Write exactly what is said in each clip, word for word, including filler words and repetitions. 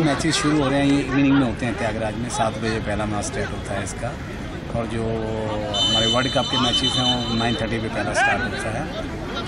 Matches शुरू हो रहे हैं, ये इवनिंग में होते हैं त्यागराज में, सात बजे पहला मैच स्टार्ट होता है इसका। और जो हमारे वर्ल्ड कप के मैचेस हैं वो नाइन थर्टी पे पहला स्टार्ट होता है।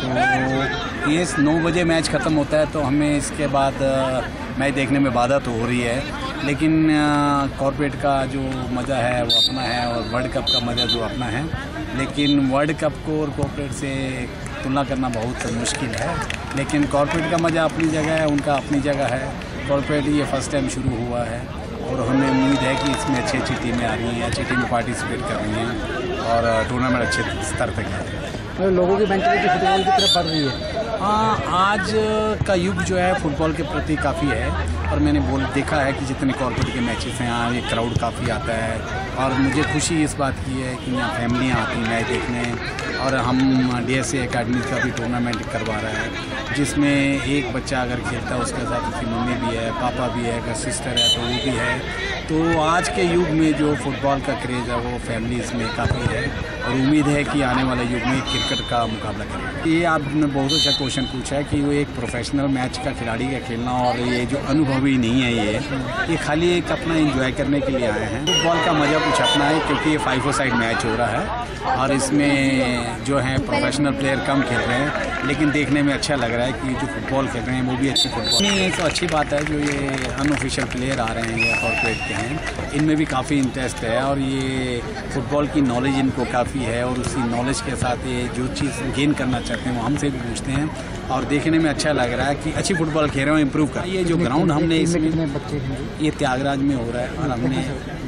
तो ये नौ बजे मैच ख़त्म होता है, तो हमें इसके बाद मैच देखने में बाधा तो हो रही है, लेकिन कॉर्पोरेट का जो मज़ा है वो अपना है और वर्ल्ड कप का मज़ा जो अपना है। लेकिन वर्ल्ड कप को और कॉर्पोरेट से तुलना करना बहुत मुश्किल है, लेकिन कॉर्पोरेट का मज़ा अपनी जगह है, उनका अपनी जगह है। कॉर्पोरेट ये फर्स्ट टाइम शुरू हुआ है और हमें उम्मीद है कि इसमें अच्छी अच्छी टीमें आ रही हैं, अच्छी टीमें पार्टिसिपेट कर रही हैं और टूर्नामेंट अच्छे स्तर तक है। तो लोगों की मेंटालिटी फुटबॉल की तरफ बढ़ रही है। हाँ, आज का युग जो है फुटबॉल के प्रति काफ़ी है और मैंने बोल देखा है कि जितने कॉर्पोरेट के मैचेस हैं यहाँ ये क्राउड काफ़ी आता है और मुझे खुशी इस बात की है कि यहाँ फैमिलियाँ आती मैच देखने। और हम डी एस ए अकेडमी का भी टूर्नामेंट करवा रहा है, जिसमें एक बच्चा अगर खेलता है उसके साथ उसकी मम्मी भी है, पापा भी है, अगर सिस्टर है तो वो भी है। तो आज के युग में जो फुटबॉल का क्रेज़ है वो फैमिलीज़ में काफ़ी है और उम्मीद है कि आने वाले युग में क्रिकेट का मुकाबला करें। ये आपने बहुत अच्छा क्वेश्चन पूछा है कि वो एक प्रोफेशनल मैच का खिलाड़ी का खेलना और ये जो अनुभवी नहीं है, ये ये खाली एक अपना एंजॉय करने के लिए आए हैं। फुटबॉल का मज़ा कुछ अपना है क्योंकि ये फाइव ओ साइड मैच हो रहा है और इसमें जो है प्रोफेशनल प्लेयर कम खेल रहे हैं, लेकिन देखने में अच्छा लग रहा है कि जो फुटबॉल खेल रहे हैं वो भी अच्छी फुटबॉल। ये तो अच्छी बात है जो ये अनऑफिशियल प्लेयर आ रहे हैं या कॉर्पोरेट के हैं, इनमें भी काफ़ी इंटरेस्ट है और ये फुटबॉल की नॉलेज इनको काफ़ी है और उसी नॉलेज के साथ ये जो चीज़ गेन करना चाहते हैं वो हमसे भी पूछते हैं और देखने में अच्छा लग रहा है कि अच्छी फुटबॉल खेल रहे हो, इम्प्रूव कर। ये जो ग्राउंड हमने इसमें बच्चे ये त्यागराज में हो रहा है और हमने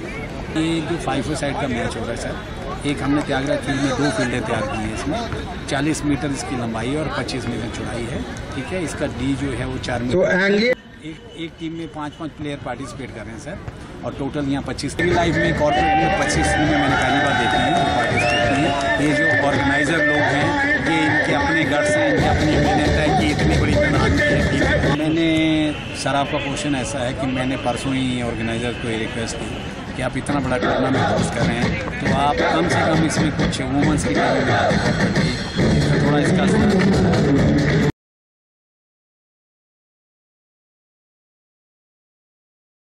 ये जो फाइव साइड का मैच हो रहा है सर, एक हमने त्यागराज फील्ड में दो फील्डें तैयार की हैं। इसमें चालीस मीटर इसकी लंबाई और पच्चीस मीटर चौड़ाई है, ठीक है। इसका डी जो है वो चार मीटर। एक एक टीम में पाँच पाँच प्लेयर पार्टिसिपेट कर रहे हैं सर और टोटल यहाँ पच्चीस लाइफ में कॉर्पोरेट में पच्चीस टीमें मैंने पहली बार देखी हैं जो पार्टिसिपेट की हैं। ये जो ऑर्गेनाइज़र लोग हैं ये इनके अपने गट्स हैं, इनकी अपनी मेहनत है कि इतनी बड़ी तादाद है। मैंने सर आपका क्वेश्चन ऐसा है कि मैंने परसों ही ऑर्गेनाइज़र को ये रिक्वेस्ट की कि आप इतना बड़ा टूर्नामेंट होस्ट कर रहे हैं तो आप कम से कम इसमें कुछ वुमेंस की टीम में थोड़ा इसका